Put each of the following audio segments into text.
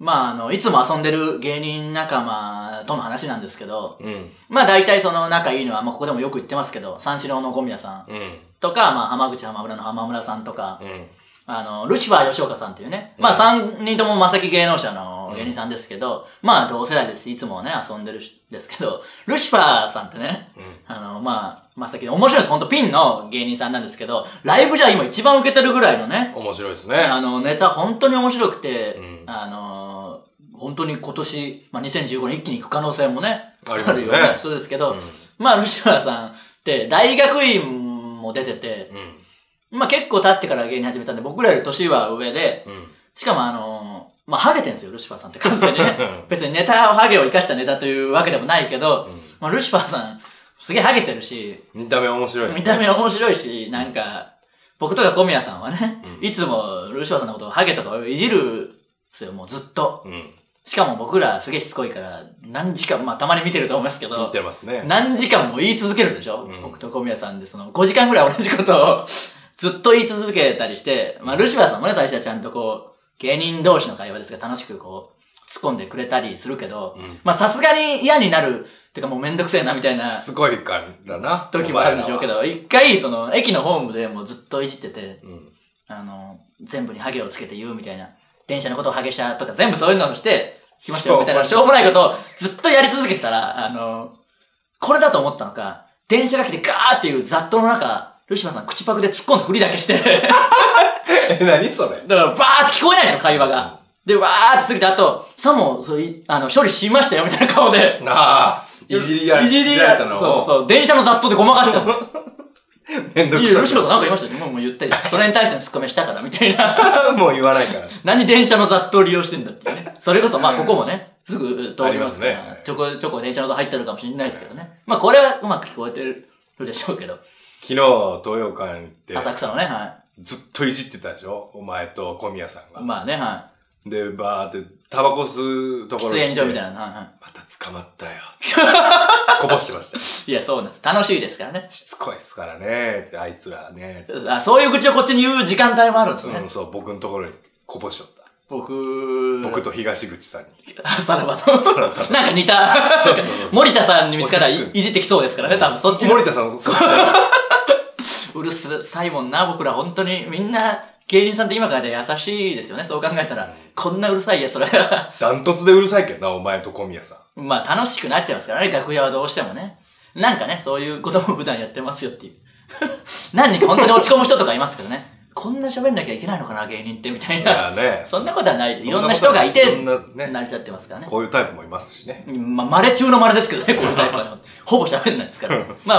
いつも遊んでる芸人仲間との話なんですけど、大体その仲いいのは、ここでもよく言ってますけど、三四郎の小宮さんとか、浜口浜村の浜村さんとか、ルシファー吉岡さんっていうね、3人とも正木芸能者の芸人さんですけど、同世代ですし、いつもね、遊んでるんですけど、ルシファーさんってね、正木で面白いです。ほんとピンの芸人さんなんですけど、ライブじゃ今一番受けてるぐらいのね、 面白いですね。 ネタ本当に面白くて、本当に今年、2015年一気に行く可能性もね、 あるような人ですけど、ルシファーさんって大学院も出てて、結構経ってから芸人始めたんで、僕らより年は上で、しかもハゲてんですよ、ルシファーさんって完全にね。別にネタをハゲを生かしたネタというわけでもないけど、ルシファーさん、すげえハゲてるし、 見た目面白いし、 見た目面白いし、僕とか小宮さんはね、いつもルシファーさんのことをハゲとかをいじるんですよ、もうずっと。しかも僕らすげえしつこいから、何時間、たまに見てると思いますけど、 見てますね。 何時間も言い続けるでしょ、僕と小宮さんで、5時間ぐらい同じことをずっと言い続けたりして、ルシファーさんもね、最初はちゃんと芸人同士の会話ですが楽しく突っ込んでくれたりするけど、さすがに嫌になる、てかもうめんどくせえなみたいな。 しつこいからな。 時もあるんでしょうけど、一回駅のホームでもうずっといじってて、全部にハゲをつけて言うみたいな。電車のことをハゲしたとか全部そういうのをしてきましたよみたいなしょうもないことをずっとやり続けてたら、これだと思ったのか、電車が来てガーっていう雑踏の中、ルシファーさん口パクで突っ込んで振りだけして。 何それ？ だからバーって聞こえないでしょ、会話が。で、わーって過ぎて、あと、さも、処理しましたよみたいな顔で。 いじりられたのを。 そう、電車の雑踏でごまかしたの。 めんどくさい。 いや、ルシファーさんなんか言いましたよ。もう言ったり。それに対してのツッコミしたから、みたいな。 もう言わないから。 何電車の雑踏を利用してんだっていうね。それこそ、ここもね、すぐ通りますから、ちょこちょこ電車の音入ってるかもしれないですけどね。これはうまく聞こえてるでしょうけど。 昨日、東洋館行って。 浅草のね、はい。 ずっといじってたでしょ、お前と小宮さんが。 はい。 で、バーって、タバコ吸うところに。 喫煙所みたいな。 また捕まったよ。こぼしてました。 いや、そうなんです。楽しいですからね。 しつこいですからね。あいつらね。 そういう口をこっちに言う時間帯もあるんですね。 そう、僕のところにこぼしちゃった。 僕と東口さんに。 さらばの。なんか似た。森田さんに見つかったらいじってきそうですからね、多分そっちの。 森田さん、 うるさいもんな、僕ら本当に。みんな、芸人さんって今からで優しいですよね、そう考えたら。こんなうるさいやつらが。 ダントツでうるさいけどな、お前と小宮さん。 楽しくなっちゃいますからね、楽屋はどうしてもね。なんかね、そういうことも普段やってますよっていう。何人か本当に落ち込む人とかいますけどね。こんな喋んなきゃいけないのかな、芸人って、みたいな。いやね。 そんなことはない。いろんな人がいて、成り立ってますからね。 こういうタイプもいますしね。 稀中の稀ですけどね、こういうタイプは。ほぼ喋んないですから。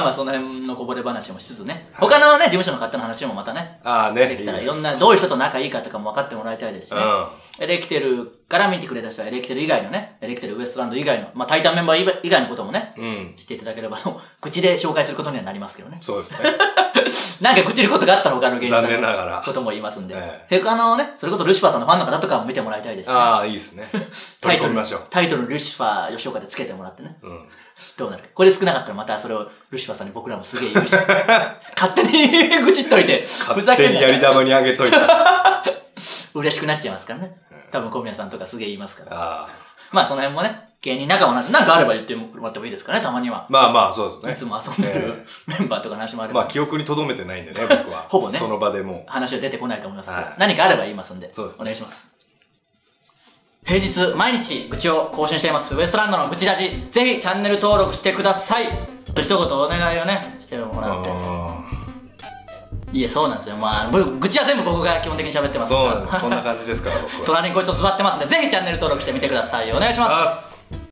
その辺のこぼれ話もしつつね。他のね、事務所の方の話もまたね。できたら、いろんな、どういう人と仲いいかとかも分かってもらいたいですしね。エレキテルから見てくれた人はエレキテル以外のね、エレキテルウエストランド以外の、タイタンメンバー以外のこともね、知っていただければ、口で紹介することにはなりますけどね。 そうですね。 なんか愚痴ることがあったら他の芸人さん残念ながら。 ことも言いますんで。他のね、それこそルシファーさんのファンの方とかも見てもらいたいですし。 いいですね。取り込みましょう。 タイトルルシファー吉岡でつけてもらってね。どうなるか。これ少なかったらまたそれをルシファーさんに僕らもすげえ言うし。勝手に愚痴っといて。 勝手にやり玉にあげといて。 嬉しくなっちゃいますからね。多分小宮さんとかすげえ言いますから。その辺もね、芸人仲間の話、なんかあれば言ってもらってもいいですかね、たまには。 そうですね。 いつも遊んでるメンバーとかの話もあれば。 記憶に留めてないんでね、僕は。 ほぼね。 その場でも。 話は出てこないと思いますけど、何かあれば言いますんで、お願いします。平日、毎日、愚痴を更新しています。ウエストランドの愚痴ラジ。ぜひ、チャンネル登録してください。一言お願いをね、してもらって。いや、そうなんですよ。愚痴は全部僕が基本的に喋ってますから。 そうなんです。こんな感じですから、僕は。 隣にこいつと座ってますんで、ぜひチャンネル登録してみてください。お願いします。